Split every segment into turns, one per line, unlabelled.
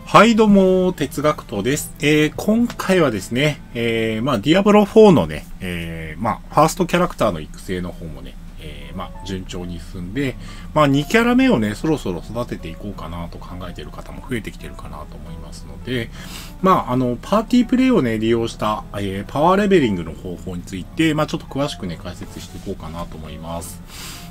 はい、どうも、哲学とです。今回はですね、ディアブロ4のね、ファーストキャラクターの育成の方もね、順調に進んで、2キャラ目をね、そろそろ育てていこうかなと考えている方も増えてきてるかなと思いますので、パーティープレイをね、利用した、パワーレベリングの方法について、ちょっと詳しくね、解説していこうかなと思います。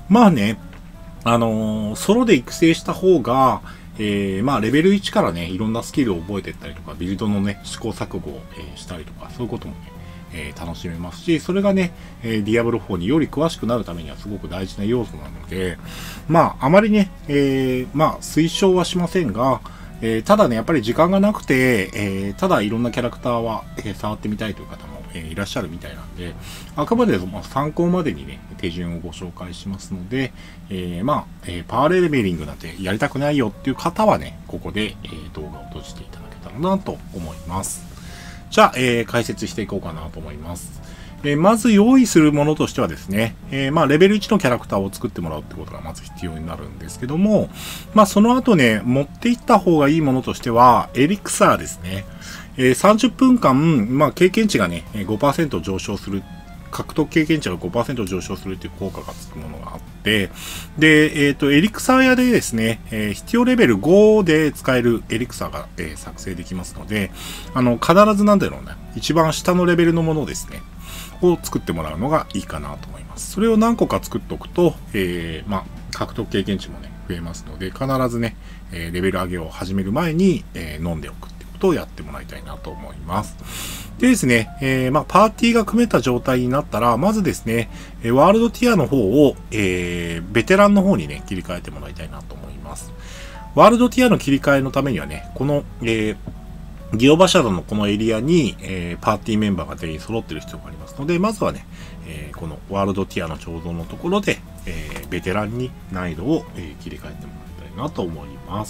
ソロで育成した方が、レベル1からね、いろんなスキルを覚えていったりとか、ビルドのね、試行錯誤を、したりとか、そういうこともね、楽しめますし、それがね、ディアブロ4により詳しくなるためにはすごく大事な要素なので、あまりね、推奨はしませんが、ただね、やっぱり時間がなくて、ただいろんなキャラクターは、触ってみたいという方も、いらっしゃるみたいなんで、あくまで参考までにね、手順をご紹介しますので、パワーレベリングなんてやりたくないよっていう方はね、ここで、動画を閉じていただけたらなと思います。じゃあ、解説していこうかなと思います。まず用意するものとしてはですね、レベル1のキャラクターを作ってもらうってことがまず必要になるんですけども、その後ね、持っていった方がいいものとしては、エリクサーですね。30分間、経験値がね、5% 上昇する、獲得経験値が 5% 上昇するっていう効果がつくものがあって、で、エリクサー屋でですね、必要レベル5で使えるエリクサーが、作成できますので、必ずなんだろうね、一番下のレベルのものですね、を作ってもらうのがいいかなと思います。それを何個か作っておくと、獲得経験値もね、増えますので、必ずね、レベル上げを始める前に、飲んでおくってことをやってもらいたいなと思います。でですね、パーティーが組めた状態になったら、まずですね、ワールドティアの方を、ベテランの方にね、切り替えてもらいたいなと思います。ワールドティアの切り替えのためにはね、この、ギオバシャドのこのエリアに、パーティーメンバーが全員揃ってる必要がありますので、まずはね、このワールドティアの彫像のところで、ベテランに難易度を、切り替えてもらいたいなと思います。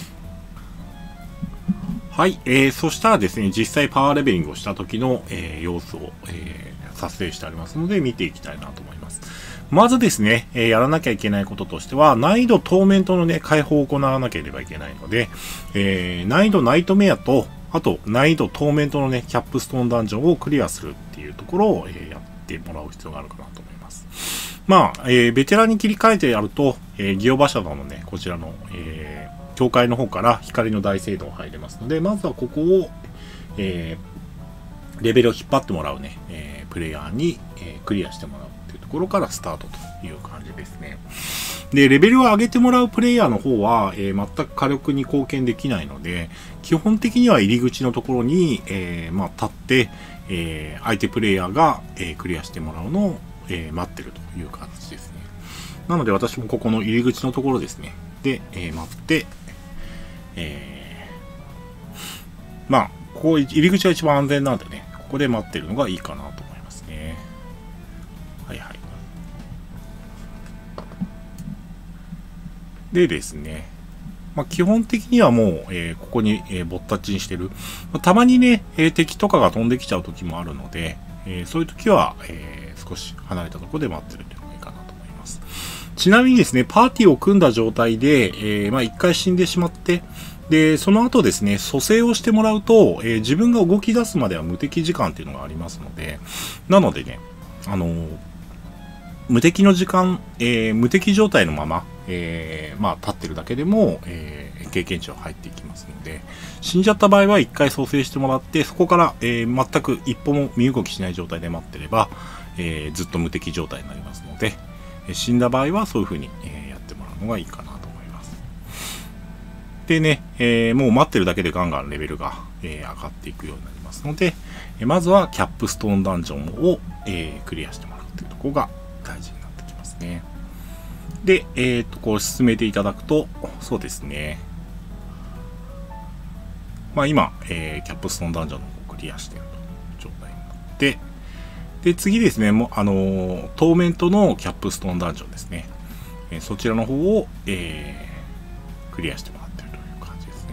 はい、そしたらですね、実際パワーレベリングをした時の、様子を、撮影してありますので、見ていきたいなと思います。まずですね、やらなきゃいけないこととしては、難易度トーメントのね、解放を行わなければいけないので、難易度ナイトメアと、あと難易度トーメントのね、キャップストーンダンジョンをクリアするっていうところを、やってもらう必要があるかなと思います。ベテランに切り替えてやると、ギオバシャドのね、こちらの、教会の方から光の大聖堂入れますので、まずはここを、レベルを引っ張ってもらうね、プレイヤーに、クリアしてもらうっていうところからスタートという感じですね。で、レベルを上げてもらうプレイヤーの方は、全く火力に貢献できないので、基本的には入り口のところに、立って、相手プレイヤーが、クリアしてもらうのを、待ってるという形ですね。なので私もここの入り口のところですね。で、待って、ここ入り口が一番安全なんでね、ここで待ってるのがいいかなと思いますね。はいはい。でですね、基本的にはもう、ここに、ぼったっちにしてる。たまにね、敵とかが飛んできちゃう時もあるので、そういう時は、少し離れたところで待ってるというのがいいかなと思います。ちなみにですね、パーティーを組んだ状態で、一回死んでしまって、で、その後ですね、蘇生をしてもらうと、自分が動き出すまでは無敵時間っていうのがありますので、なのでね、無敵の時間、無敵状態のまま、立ってるだけでも、経験値は入っていきますので、死んじゃった場合は一回蘇生してもらって、そこから、全く一歩も身動きしない状態で待ってれば、ずっと無敵状態になりますので、死んだ場合はそういう風に、やってもらうのがいいかなと思います。でね、もう待ってるだけでガンガンレベルが、上がっていくようになりますので、まずはキャップストーンダンジョンを、クリアしてもらうというところが大事になってきますね。で、こう進めていただくと、そうですね。今、キャップストーンダンジョンの方をクリアしているという状態になって、で、次ですね、トーメントのキャップストーンダンジョンですね。そちらの方を、クリアしてもらっているという感じですね。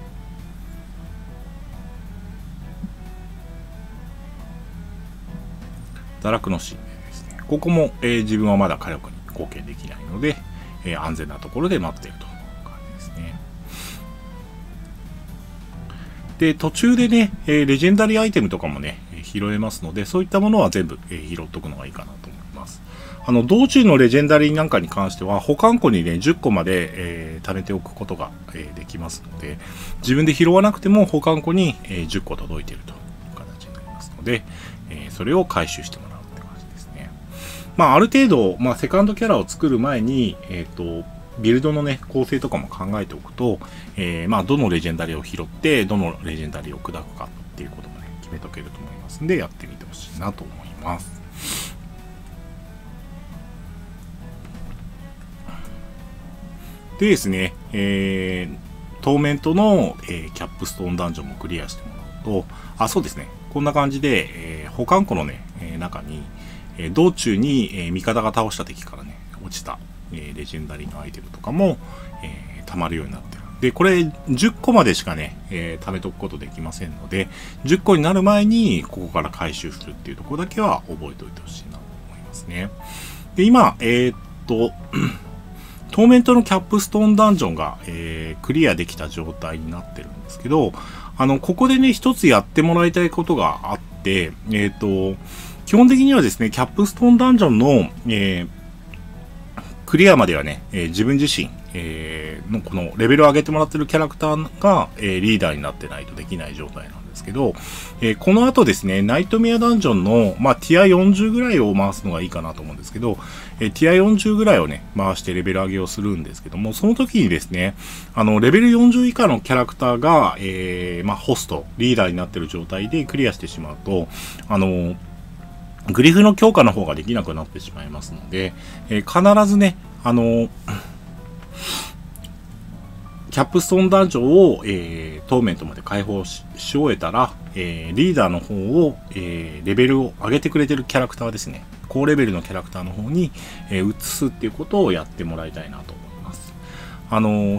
堕落の神殿ですね。ここも、自分はまだ火力に貢献できないので、安全なところで待っているという感じですね。 で、途中でね、レジェンダリーアイテムとかもね、拾えますので、そういったものは全部、拾っとくのがいいかなと思います。道中のレジェンダリーなんかに関しては、保管庫にね、10個まで、貯めておくことが、できますので、自分で拾わなくても保管庫に、10個届いているという形になりますので、それを回収してもらうって感じですね。まあ、ある程度、まあ、セカンドキャラを作る前に、ビルドのね、構成とかも考えておくと、まあ、どのレジェンダリーを拾って、どのレジェンダリーを砕くかっていうこともね、決めとけると思いますんで、やってみてほしいなと思います。でですね、トーメントの、キャップストーンダンジョンもクリアしてもらうと、あ、そうですね、こんな感じで、保管庫のね、中に、道中に、味方が倒した敵からね、落ちた、レジェンダリーのアイテムとかも、溜まるようになってる。で、これ10個までしかね、貯めとくことできませんので、10個になる前にここから回収するっていうところだけは覚えておいてほしいなと思いますね。で、今、トーメントのキャップストーンダンジョンが、クリアできた状態になってるんですけど、ここでね、一つやってもらいたいことがあって、基本的にはですね、キャップストーンダンジョンの、クリアまではね、自分自身、のこのレベルを上げてもらってるキャラクターが、リーダーになってないとできない状態なんですけど、この後ですね、ナイトメアダンジョンの、まあ、ティア40ぐらいを回すのがいいかなと思うんですけど、ティア40ぐらいをね、回してレベル上げをするんですけども、その時にですね、レベル40以下のキャラクターが、まあ、ホスト、リーダーになってる状態でクリアしてしまうと、グリフの強化の方ができなくなってしまいますので、必ずね、キャップストーンダンジョンを、トーメントまで解放 し終えたら、リーダーの方を、レベルを上げてくれてるキャラクターですね。高レベルのキャラクターの方に、移すっていうことをやってもらいたいなと思います。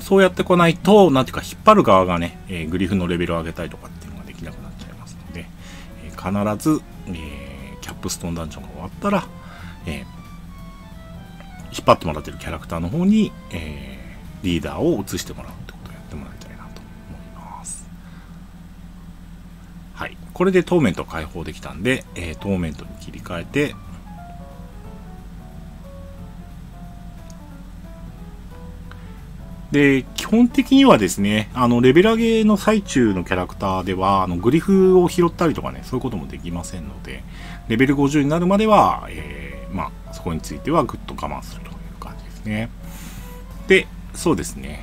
そうやってこないと、なんていうか引っ張る側がね、グリフのレベルを上げたいとかっていうのができなくなっちゃいますので、必ず、キャップストーンダンジョンが終わったら、引っ張ってもらってるキャラクターの方に、リーダーを移してもらうってことをやってもらいたいなと思います。はい。これでトーメント解放できたんで、トーメントに切り替えて、で、基本的にはですね、レベル上げの最中のキャラクターでは、グリフを拾ったりとかね、そういうこともできませんので、レベル50になるまでは、まあ、そこについてはぐっと我慢するという感じですね。で、そうですね。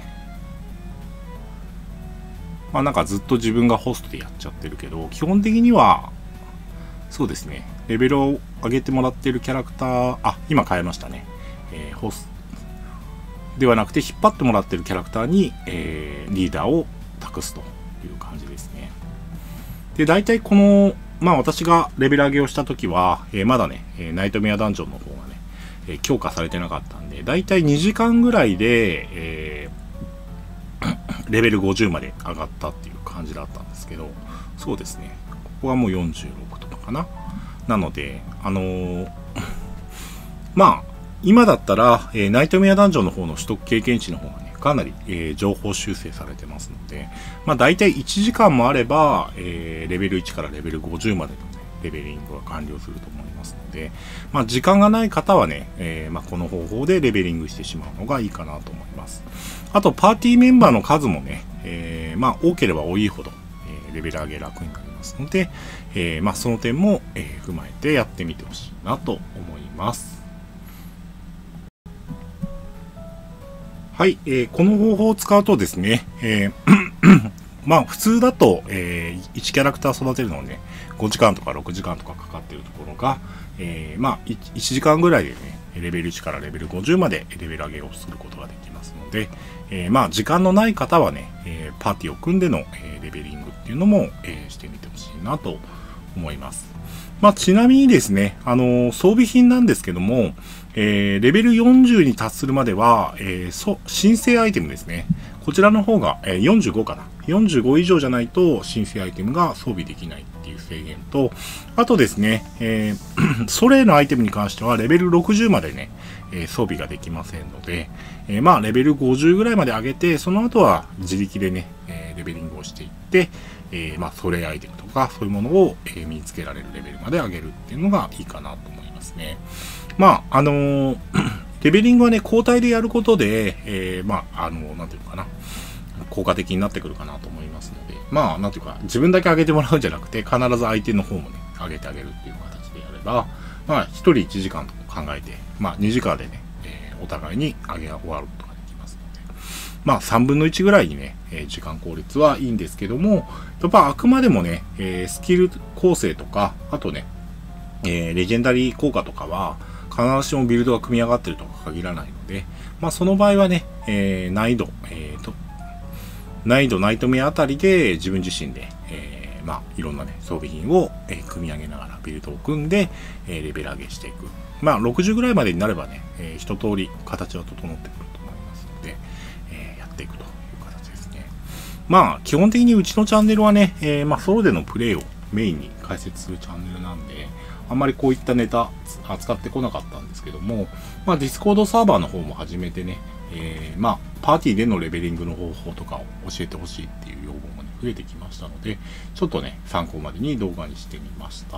まあなんかずっと自分がホストでやっちゃってるけど、基本的には、そうですね。レベルを上げてもらってるキャラクター、あ、今変えましたね。ホストではなくて引っ張ってもらってるキャラクターに、リーダーを託すという感じですね。で、大体この、まあ私がレベル上げをしたときは、まだね、ナイトメアダンジョンの方がね、強化されてなかったんで、だいたい2時間ぐらいで、レベル50まで上がったっていう感じだったんですけど、そうですね。ここはもう46とかかな。なので、まあ、今だったら、ナイトメアダンジョンの方の取得経験値の方がね、かなり、情報修正されてますので、まあ大体1時間もあれば、レベル1からレベル50までのね、レベリングが完了すると思いますので、まあ時間がない方はね、まあこの方法でレベリングしてしまうのがいいかなと思います。あとパーティーメンバーの数もね、まあ多ければ多いほど、レベル上げ楽になりますので、まあその点も、踏まえてやってみてほしいなと思います。はい、この方法を使うとですね、まあ普通だと、1キャラクター育てるのにね、5時間とか6時間とかかかっているところが、まあ 1時間ぐらいでね、レベル1からレベル50までレベル上げをすることができますので、まあ時間のない方はね、パーティーを組んでの、レベリングっていうのも、してみてほしいなと思います。まあちなみにですね、装備品なんですけども、レベル40に達するまでは、申請アイテムですね。こちらの方が、45かな。45以上じゃないと申請アイテムが装備できないっていう制限と、あとですね、ソレのアイテムに関してはレベル60までね、装備ができませんので、まあレベル50ぐらいまで上げて、その後は自力でね、 レベリングをしていって、それアイテムとかそういうものを、身につけられるレベルまで上げるっていうのがいいかなと思いますね。レベリングはね、交代でやることで、なんていうのかな、効果的になってくるかなと思いますので、なんていうか、自分だけ上げてもらうんじゃなくて、必ず相手の方もね、上げてあげるっていう形でやれば、1人1時間と考えて、2時間でね、お互いに上げ終わることができますので、3分の1ぐらいにね、時間効率はいいんですけども、やっぱあくまでもね、スキル構成とか、あとね、レジェンダリー効果とかは、必ずしもビルドが組み上がってるとは限らないので、その場合はね、難易度ナイトメアあたりで自分自身で、いろんなね、装備品を、組み上げながらビルドを組んで、レベル上げしていく。60ぐらいまでになればね、一通り形は整ってくると思いますので、やっていくという形ですね。基本的にうちのチャンネルはね、ソロでのプレイをメインに解説するチャンネルなんで、あんまりこういったネタ扱ってこなかったんですけども、ディスコードサーバーの方も始めてね、パーティーでのレベリングの方法とかを教えてほしいっていう要望もね、増えてきましたので、ちょっとね、参考までに動画にしてみました。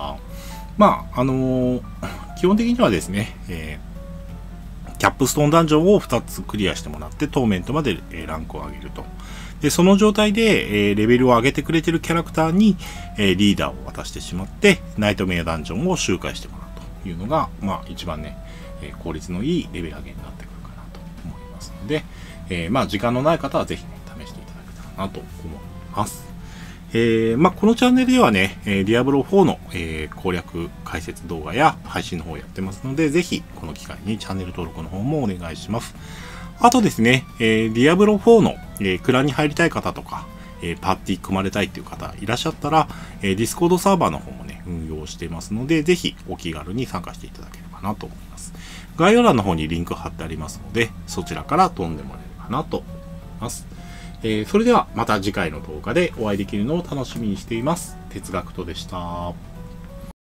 基本的にはですね、キャップストーンダンジョンを2つクリアしてもらって、トーメントまでランクを上げると。で、その状態で、レベルを上げてくれてるキャラクターに、リーダーを渡してしまって、ナイトメアダンジョンを周回してもらうというのが、一番ね、効率のいいレベル上げになってくるかなと思いますので、時間のない方はぜひね、試していただけたらなと思います。このチャンネルではね、ディアブロ4の、攻略解説動画や配信の方をやってますので、ぜひこの機会にチャンネル登録の方もお願いします。あとですね、ディアブロ4の、クランに入りたい方とか、パーティー組まれたいっていう方いらっしゃったら、ディスコードサーバーの方もね、運用していますので、ぜひお気軽に参加していただければなと思います。概要欄の方にリンク貼ってありますので、そちらから飛んでもらえればなと思います。それではまた次回の動画でお会いできるのを楽しみにしています。哲学とでした。